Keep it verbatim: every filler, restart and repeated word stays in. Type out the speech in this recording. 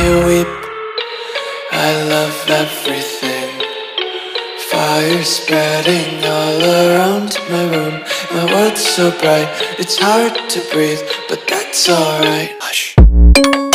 you weep. I love everything. Fire spreading all around my room. My world's so bright, it's hard to breathe, but that's alright. Hush.